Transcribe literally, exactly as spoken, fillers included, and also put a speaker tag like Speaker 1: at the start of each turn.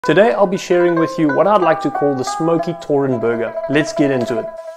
Speaker 1: Today I'll be sharing with you what I'd like to call the Smokey tauren burger. Let's get into it.